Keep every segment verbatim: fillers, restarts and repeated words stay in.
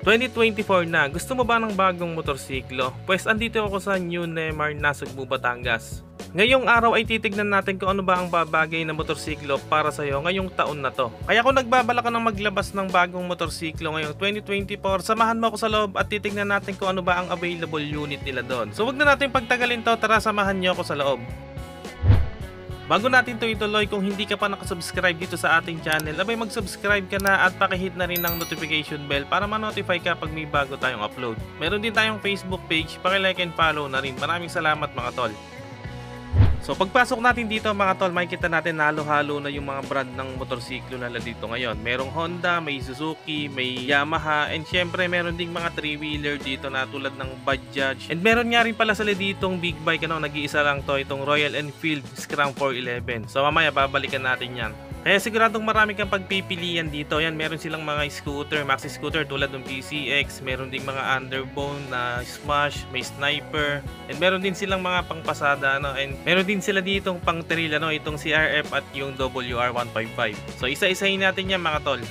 twenty twenty-four na, gusto mo ba ng bagong motorsiklo? Pues andito ako sa New Nemar, Nasugbu, Batangas. Ngayong araw ay titignan natin kung ano ba ang babagay na motorsiklo para sa iyo ngayong taon na to. Kaya kung nagbabalak ka ng maglabas ng bagong motorsiklo ngayong twenty twenty-four, samahan mo ako sa loob at titignan natin kung ano ba ang available unit nila doon. So wag na natin pagtagalin to, tara samahan niyo ako sa loob. Bago natin to ituloy, kung hindi ka pa nakasubscribe dito sa ating channel, abay mag-subscribe ka na at pakihit na rin ng notification bell para ma-notify ka pag may bago tayong upload. Meron din tayong Facebook page, paki-like and follow na rin. Maraming salamat mga tol. So pagpasok natin dito mga tol, makikita natin halo-halo na yung mga brand ng motorsiklo na dito ngayon. Merong Honda, may Suzuki, may Yamaha, and syempre meron ding mga three-wheeler dito na tulad ng Bajaj. And meron nga rin pala sila ditong big bike, ano, nag-iisa lang to, itong Royal Enfield Scram four eleven. So mamaya babalikan natin yan. Kaya siguradong marami kang pagpipilian dito. Yan, meron silang mga scooter, maxi scooter tulad ng P C X, meron ding mga underbone na Smash, may Sniper, and meron din silang mga pangpasada, ano, and meron din sila ditong pang trail, ano, itong C R F at yung W R one fifty-five. So isa-isahin natin yan mga tol.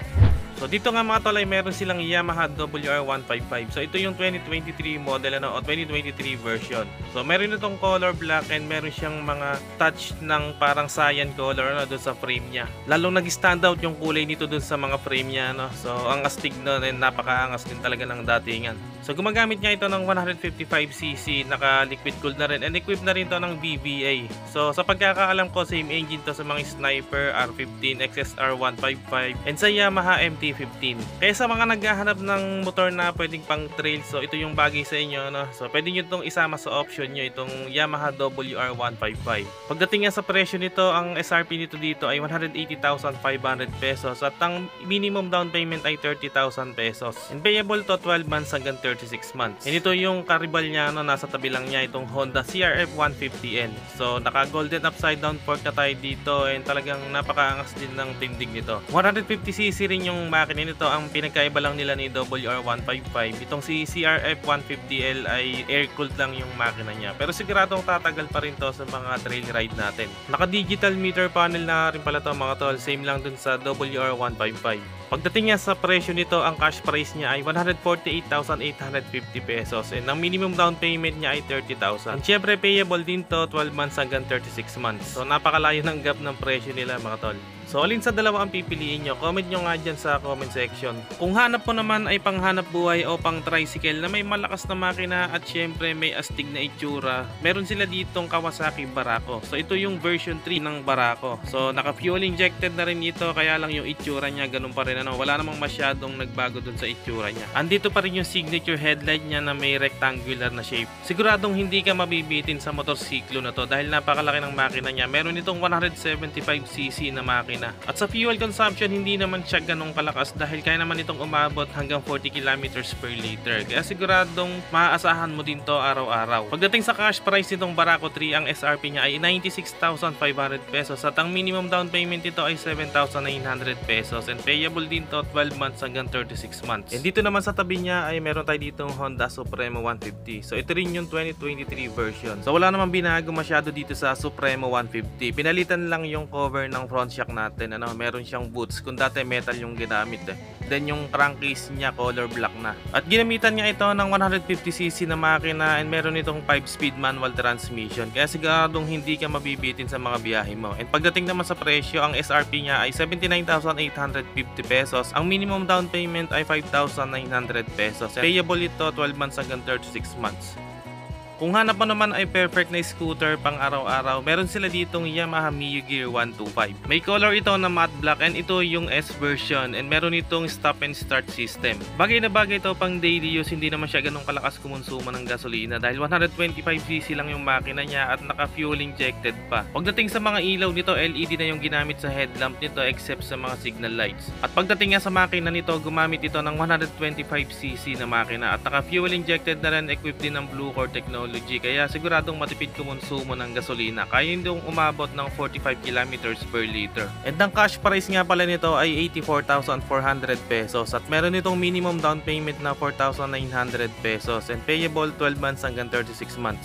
So dito nga mga tol ay meron silang Yamaha W R one fifty-five. So ito yung twenty twenty-three model, ano, o twenty twenty-three version. So meron itong color black and meron siyang mga touch ng parang cyan color, ano, doon sa frame niya. Lalong nag-stand out yung kulay nito doon sa mga frame niya, no. So ang astig nun, and napakaangas din talaga ng datingan. So gumagamit niya ito ng one fifty-five c c, naka liquid cooled na rin, and equipped na rin to ng V V A. So sa pagkakaalam ko, same engine to sa mga Sniper, R fifteen, X S R one fifty-five, and sa Yamaha M T fifteen. Kaya sa mga naghahanap ng motor na pwedeng pang trail, so ito yung bagay sa inyo, no? So pwede nyo itong isama sa option nyo, itong Yamaha W R one fifty-five. Pagdating nga sa presyo nito, ang S R P nito dito ay one hundred eighty thousand five hundred pesos at ang minimum down payment ay thirty thousand pesos. And payable to twelve months hanggang thirty-six months. And ito yung karibal niya, no, nasa tabi lang niya, itong Honda C R F one fifty N. So naka golden upside down fork na tayo dito, and talagang napakaangas din ng tindig nito. one fifty c c rin yung makina nito. Ang pinagkaiba lang nila ni W R one fifty-five, itong si C R F one fifty L ay air cooled lang yung makina niya, pero siguradong tatagal pa rin to sa mga trail ride natin. Naka digital meter panel na rin pala to mga tol, same lang dun sa W R one fifty-five. Pagdating niya sa presyo nito, ang cash price niya ay one hundred forty-eight thousand eight hundred fifty pesos, and ang minimum down payment niya ay thirty thousand. And syempre payable din to twelve months hanggang thirty-six months. So napakalayo ng gap ng presyo nila mga tol. So alin sa dalawa ang pipiliin nyo? Comment nyo nga dyan sa comment section. Kung hanap mo naman ay panghanap buhay o pang tricycle na may malakas na makina at syempre may astig na itsura, meron sila ditong Kawasaki Barako. So ito yung version three ng Barako. So naka fuel injected na rin ito, kaya lang yung itsura niya ganun pa rin, ano, wala namang masyadong nagbago dun sa itsura niya. Andito pa rin yung signature headlight niya na may rectangular na shape. Siguradong hindi ka mabibitin sa motorsiklo na to dahil napakalaki ng makina niya. Meron itong one seventy-five c c na makina. At sa fuel consumption, hindi naman siya ganong kalakas dahil kaya naman itong umabot hanggang forty kilometers per liter. Kaya siguradong maaasahan mo din to araw-araw. Pagdating sa cash price nitong Barako three, ang S R P niya ay ninety-six thousand five hundred pesos at ang minimum down payment nito ay seven thousand nine hundred pesos, and payable din to twelve months hanggang thirty-six months. And dito naman sa tabi niya ay meron tayo ditong Honda Supremo one fifty. So ito rin yung twenty twenty-three version. So wala namang binago masyado dito sa Supremo one fifty. Pinalitan lang yung cover ng front shock natin. Ano, meron siyang boots. Kung dati metal yung ginamit, eh. Then yung crankcase niya color black na. At ginamitan niya ito ng one fifty c c na makina, and meron itong five speed manual transmission. Kaya siguradong hindi ka mabibitin sa mga biyahe mo. And pagdating naman sa presyo, ang S R P niya ay seventy-nine thousand eight hundred fifty pesos. Ang minimum down payment ay five thousand nine hundred pesos. And payable ito twelve months hanggang thirty-six months. Kung hanap mo naman ay perfect na scooter pang araw-araw, meron sila ditong Yamaha Mio Gear one twenty-five. May color ito na matte black, and ito yung S version, and meron itong stop and start system. Bagay na bagay ito pang daily use, hindi naman siya ganun kalakas kumonsumo ng gasolina dahil one twenty-five c c lang yung makina niya at naka fuel injected pa. Pagdating sa mga ilaw nito, L E D na yung ginamit sa headlamp nito except sa mga signal lights. At pagdating nga sa makina nito, gumamit ito ng one twenty-five c c na makina at naka fuel injected na rin, equipped din ng Blue Core technology. Kaya siguradong matipid kumonsumo ng gasolina. Kaya hindi umabot ng forty-five kilometers per liter. And ang cash price nga pala nito ay eighty-four thousand four hundred pesos at meron itong minimum down payment na four thousand nine hundred pesos, and payable twelve months hanggang thirty-six months.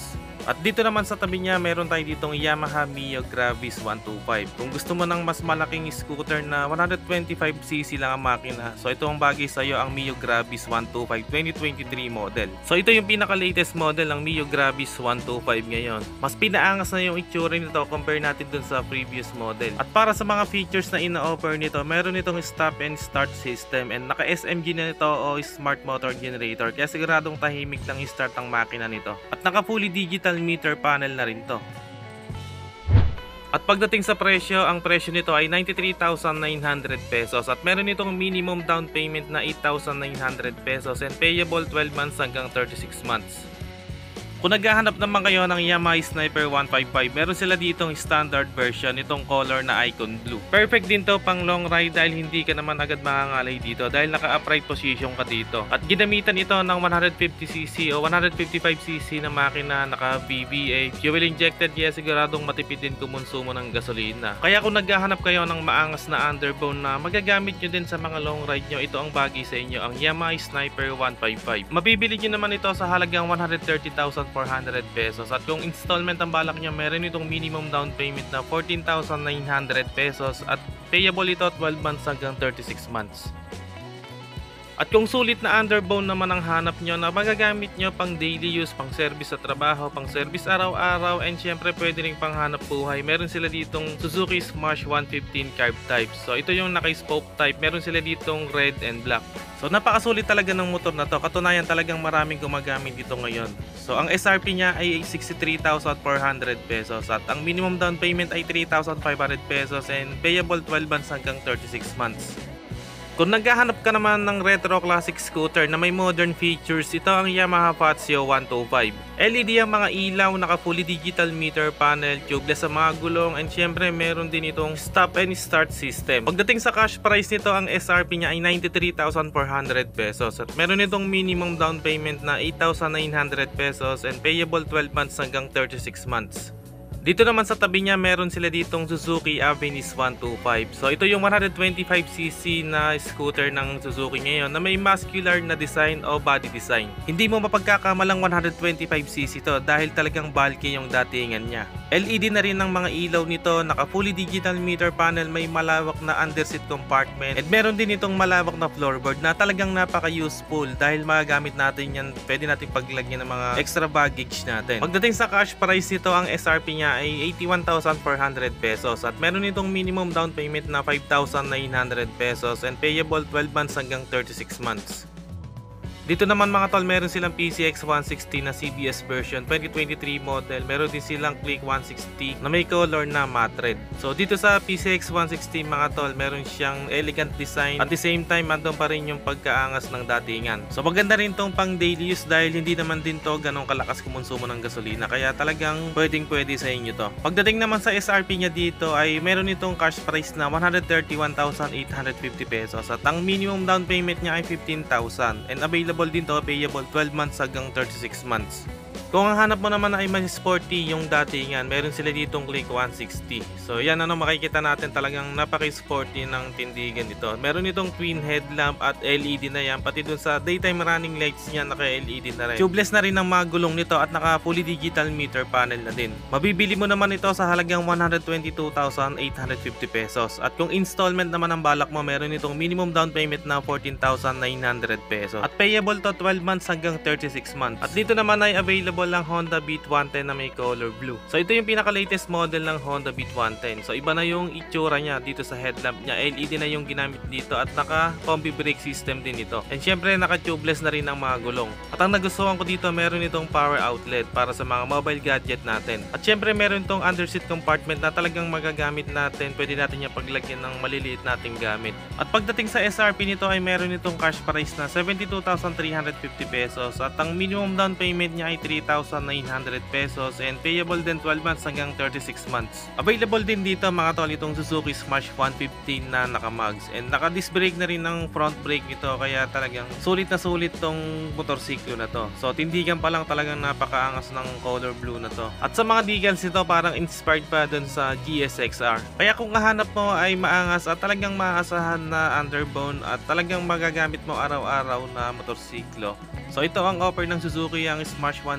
At dito naman sa tabi niya, meron tayo ditong Yamaha Mio Gravis one twenty-five. Kung gusto mo ng mas malaking scooter na one twenty-five c c lang ang makina, so ito ang bagay sa iyo, ang Mio Gravis one twenty-five twenty twenty-three model. So ito yung pinaka-latest model ng Mio Gravis one twenty-five ngayon. Mas pinaangas na yung itsura nito compare natin dun sa previous model. At para sa mga features na ina-offer nito, meron itong stop and start system, and naka-S M G na nito o smart motor generator, kaya siguradong tahimik lang i-start ang makina nito. At naka fully digital meter panel na rin to. At pagdating sa presyo, ang presyo nito ay ninety-three thousand nine hundred pesos at meron itong minimum down payment na eight thousand nine hundred pesos and payable twelve months hanggang thirty-six months. Kung naghahanap naman kayo ng Yamaha Sniper one fifty-five, meron sila ditong standard version, itong color na icon blue. Perfect din to pang long ride dahil hindi ka naman agad makangalay dito dahil naka-upright position ka dito. At ginamitan ito ng one fifty c c o one fifty-five c c na makina, naka-V V A, fuel injected, kaya siguradong matipid din kumonsumo ng gasolina. Kaya kung naghahanap kayo ng maangas na underbone na magagamit nyo din sa mga long ride nyo, ito ang bagay sa inyo, ang Yamaha Sniper one fifty-five. Mabibili nyo naman ito sa halagang one hundred thirty thousand four hundred pesos at kung installment ang balak nyo, meron itong minimum down payment na fourteen thousand nine hundred pesos at payable ito twelve months hanggang thirty-six months. At kung sulit na underbone naman ang hanap nyo na magagamit nyo pang daily use, pang service sa trabaho, pang service araw-araw, and syempre pwede rin pang hanap buhay, meron sila ditong Suzuki Smash one fifteen carb type. So ito yung naka-spoke type, meron sila ditong red and black. So napakasulit talaga ng motor na to, katunayan talagang maraming gumagamit dito ngayon. So ang S R P niya ay sixty-three thousand four hundred pesos at ang minimum down payment ay three thousand five hundred pesos and payable twelve months hanggang thirty-six months. Kung naghahanap ka naman ng retro classic scooter na may modern features, ito ang Yamaha Fazio one twenty-five. L E D ang mga ilaw, naka fully digital meter panel, tubeless sa mga gulong, and syempre meron din itong stop and start system. Pagdating sa cash price nito, ang S R P niya ay ninety-three thousand four hundred pesos at meron itong minimum down payment na eight thousand nine hundred pesos and payable twelve months hanggang thirty-six months. Dito naman sa tabi niya, meron sila ditong Suzuki Avensis one twenty-five. So ito yung one twenty-five c c na scooter ng Suzuki ngayon na may muscular na design o body design. Hindi mo mapagkakamalang one twenty-five c c to dahil talagang bulky yung datingan niya. L E D na rin ang mga ilaw nito, naka fully digital meter panel, may malawak na underseat compartment, at meron din itong malawak na floorboard na talagang napaka-useful dahil magagamit natin yan, pwede natin paglagyan ng mga extra baggage natin. Pagdating sa cash price nito, ang S R P niya ay eighty-one thousand four hundred pesos at meron itong minimum down payment na five thousand nine hundred pesos and payable twelve months hanggang thirty-six months. Dito naman mga tol, meron silang P C X one sixty na C B S version twenty twenty-three model. Meron din silang Click one sixty na may color na matte red. So dito sa P C X one sixty mga tol, meron siyang elegant design at the same time andun pa rin yung pagkaangas ng datingan. So maganda rin tong pang daily use dahil hindi naman din to ganong kalakas kumonsumo ng gasolina, kaya talagang pwedeng pwede sa inyo to. Pagdating naman sa S R P niya dito ay meron itong cash price na one hundred thirty-one thousand eight hundred fifty pesos at ang minimum down payment niya ay fifteen thousand and available din to, payable twelve months hanggang thirty-six months. Kung ang hanap mo naman ay mas sporty yung datingan, meron sila ditong Click one sixty. So yan, ano, makikita natin talagang napaka-sporty ng tindigan dito. Meron itong twin headlamp at L E D na yan, pati dun sa daytime running lights niya naka-L E D na rin. Tubeless na rin ang mga gulong nito at naka fully digital meter panel na din. Mabibili mo naman ito sa halagang one hundred twenty-two thousand eight hundred fifty pesos. At kung installment naman ang balak mo, meron itong minimum down payment na fourteen thousand nine hundred pesos at payable to twelve months hanggang thirty-six months. At dito naman ay available lang Honda Beat one ten na may color blue. So ito yung pinaka-latest model ng Honda Beat one ten. So iba na yung itsura niya dito sa headlamp niya. L E D na yung ginamit dito at naka-combi brake system din ito. And syempre naka-tubeless na rin ang mga gulong. At ang nagustuhan ko dito, meron itong power outlet para sa mga mobile gadget natin. At syempre meron itong underseat compartment na talagang magagamit natin. Pwede natin yung paglagyan ng maliliit nating gamit. At pagdating sa S R P nito ay meron itong cash price na seventy-two thousand three hundred fifty pesos at ang minimum down payment niya ay three thousand nine hundred pesos and payable din twelve months hanggang thirty-six months. Available din dito mga tol itong Suzuki Smash one fifteen na naka-mags and naka-disc brake na rin ng front brake nito, kaya talagang sulit na sulit tong motorsiklo na to. So tindigan pa lang talagang napakaangas ng color blue na to. At sa mga decals nito parang inspired pa dun sa G S X R. Kaya kung kahanap mo ay maangas at talagang maasahan na underbone at talagang magagamit mo araw-araw na motorsiklo, so ito ang offer ng Suzuki, ang Smash one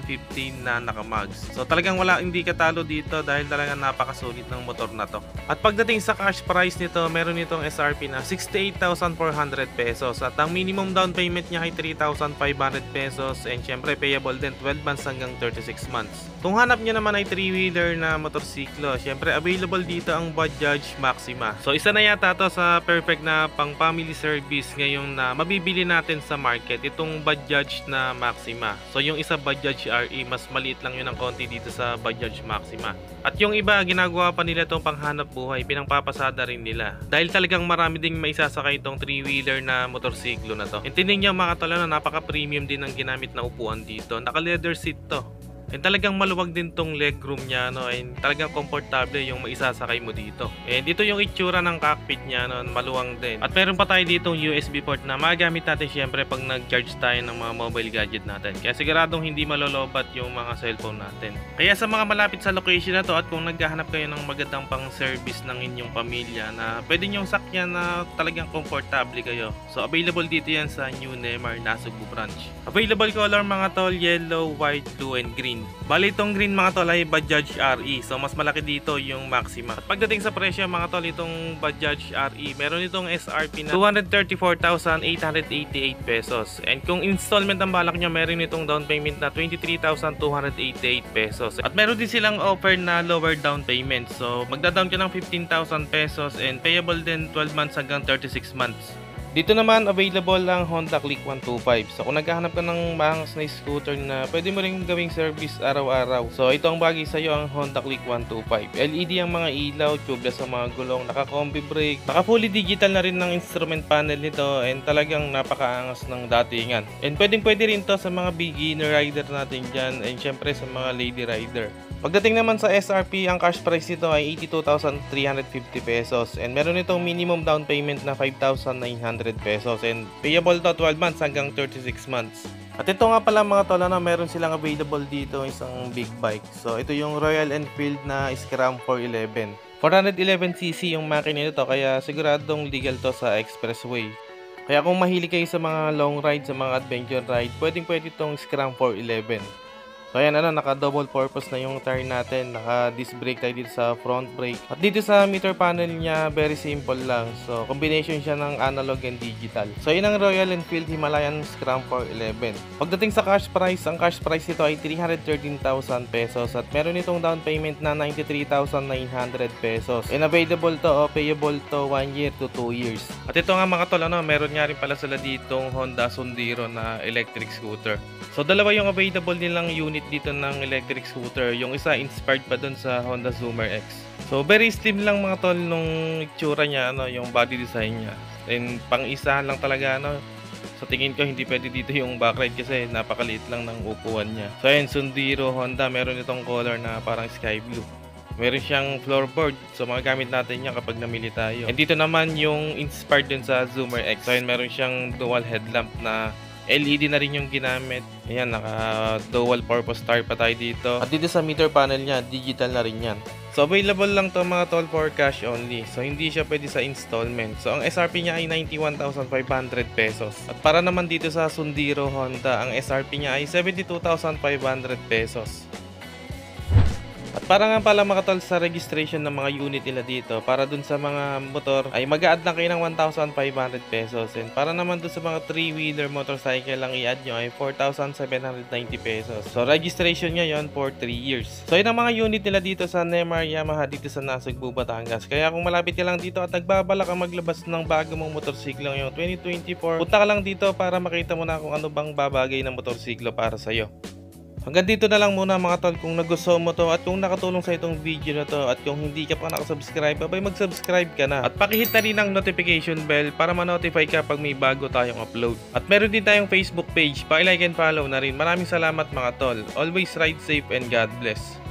fifteen na naka-mags. So talagang wala, hindi katalo dito dahil talagang napakasulit ng motor na to. At pagdating sa cash price nito, meron itong S R P na sixty-eight thousand four hundred pesos at ang minimum down payment niya ay three thousand five hundred pesos and syempre payable din twelve months hanggang thirty-six months. Kung hanap niyo naman ay three-wheeler na motorsiklo, syempre available dito ang Bajaj Maxima. So isa na yata to sa perfect na pang family service ngayon na mabibili natin sa market, itong Bajaj na Maxima. So yung isa Bajaj R E, mas maliit lang yun ng konti dito sa Bajaj Maxima. At yung iba, ginagawa pa nila itong panghanap buhay, pinangpapasada rin nila. Dahil talagang marami ding may sasakay itong three-wheeler na motorsiklo na to. Intindihin niyo mga katala na napaka-premium din ang ginamit na upuan dito. Naka-leather seat to. And talagang maluwag din tong legroom niya, no, and talagang komportable yung maisasakay mo dito. And dito yung itsura ng cockpit niya, no, maluwang din. At meron pa tayo ditong U S B port na magamit natin syempre pag nag-charge tayo ng mga mobile gadget natin. Kaya siguradong hindi malolobat yung mga cellphone natin. Kaya sa mga malapit sa location na to at kung naghahanap kayo ng magandang pang service ng inyong pamilya na pwede nyong sakyan na talagang komportable kayo. So available dito yan sa New Nemar Nasugbu branch. Available color mga tol, yellow, white, blue, and green. Bali itong green mga tol ay Bajaj R E. So mas malaki dito yung Maxima. At pagdating sa presyo mga tol, itong Bajaj R E, meron itong S R P na two hundred thirty-four thousand eight hundred eighty-eight pesos. And kung installment ang balak nyo, meron itong down payment na twenty-three thousand two hundred eighty-eight pesos. At meron din silang offer na lower down payment. So magda-down ka ng fifteen thousand pesos and payable din twelve months hanggang thirty-six months. Dito naman available ang Honda Click one twenty-five. So kung naghahanap ka ng mahangas na scooter na pwede mo ring gawing service araw-araw, so ito ang bagay sa iyo, ang Honda Click one twenty-five. L E D ang mga ilaw, tubeless ang mga gulong, naka-combi brake, naka fully digital na rin ng instrument panel nito, and talagang napakaangas ng datingan. And pwedeng pwede rin to sa mga beginner rider natin dyan, and syempre sa mga lady rider. Pagdating naman sa S R P, ang cash price nito ay eighty-two thousand three hundred fifty pesos and meron itong minimum down payment na five thousand nine hundred pesos and payable to twelve months hanggang thirty-six months. At ito nga pala mga tol, na meron silang available dito isang big bike. So ito yung Royal Enfield na Scram four eleven. four eleven c c yung makina nito, kaya siguradong legal to sa expressway. Kaya kung mahilig kayo sa mga long ride, sa mga adventure ride, pwedeng pwede itong Scram four eleven. So ayan, ano, naka double purpose na yung tire natin, naka disc brake tayo dito sa front brake. At dito sa meter panel niya, very simple lang. So combination siya ng analog and digital. So yun ang Royal Enfield Himalayan Scram four eleven. Pagdating sa cash price, ang cash price nito ay three hundred thirteen thousand pesos at meron itong down payment na ninety-three thousand nine hundred pesos. And available to o payable to one year to two years. At ito nga mga tol, ano, meron nga rin pala sila ditong Honda Sundero na electric scooter. So dalawa yung available nilang unit dito ng electric scooter. Yung isa inspired pa dun sa Honda Zoomer X. So very slim lang mga tol nung itsura niya, ano, yung body design niya. And pang isahan lang talaga, ano. Sa tingin ko hindi pwede dito yung backride kasi napakaliit lang ng upuan niya. So ayun, Sundero Honda, meron itong color na parang sky blue. Meron siyang floorboard, so magagamit natin yan kapag namili tayo. And dito naman yung inspired dun sa Zoomer X. So ayun, meron siyang dual headlamp na L E D na rin yung ginamit. Ayan, naka dual purpose tire pa tayo dito. At dito sa meter panel niya, digital na rin yan. So available lang to mga tol for cash only. So hindi siya pwede sa installment. So ang S R P niya ay ninety-one thousand five hundred pesos. At para naman dito sa Sundero Honda, ang S R P niya ay seventy-two thousand five hundred pesos. At para nga pala mga tol sa registration ng mga unit nila dito, para dun sa mga motor ay mag-a-add lang kayo ng one thousand five hundred pesos. And para naman dun sa mga three-wheeler motorcycle lang i-add nyo ay four thousand seven hundred ninety pesos. So registration nyo yon for three years. So yun ang mga unit nila dito sa Nemar Yamaha dito sa Nasugbu, Batangas. Kaya kung malapit ka lang dito at nagbabalak ang maglabas ng bago mong motorsiklo ngayong twenty twenty-four, punta ka lang dito para makita mo na kung ano bang babagay ng motorsiklo para sa'yo. Hanggang dito na lang muna mga tol. Kung nagustuhan mo to at kung nakatulong sa itong video na to at kung hindi ka pa nakasubscribe, abay mag-subscribe ka na. At pakihit na rin ang notification bell para ma-notify ka pag may bago tayong upload. At meron din tayong Facebook page, paki-like and follow na rin. Maraming salamat mga tol. Always ride safe and God bless.